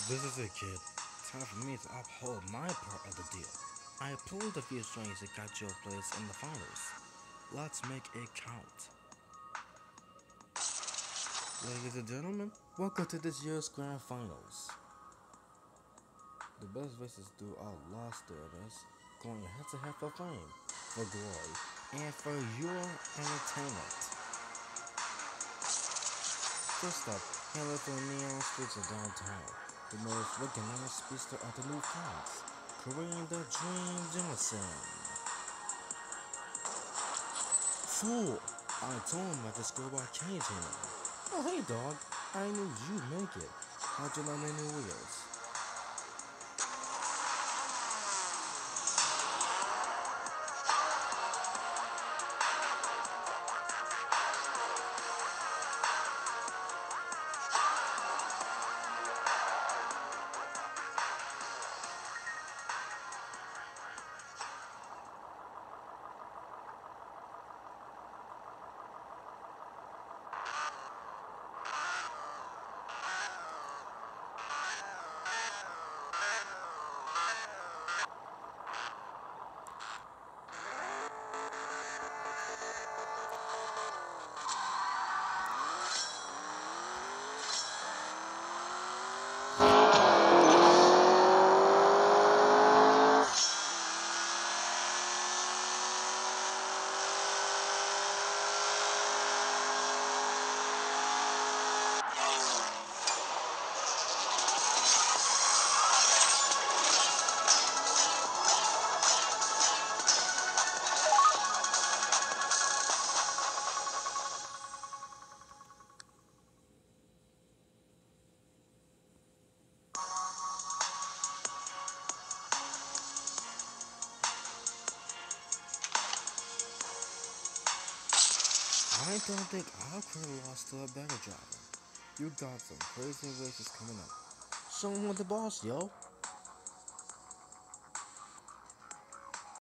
This is it, kid. Time for me to uphold my part of the deal. I pulled a few strings that got your place in the finals. Let's make it count. Ladies and gentlemen, welcome to this year's Grand Finals. The best versus do lost their events, going head to head for fame, for glory, and for your entertainment. First up, hailing from the neon streets of downtown, the most recognized speedster of the new class, Kareem the Dream Johnson. Fool! I told him at the school about cage him. Oh hey dog, I knew you'd make it. How'd you learn any wheels? I don't think I could have lost to a better driver. You got some crazy races coming up. Show 'em what the boss, yo.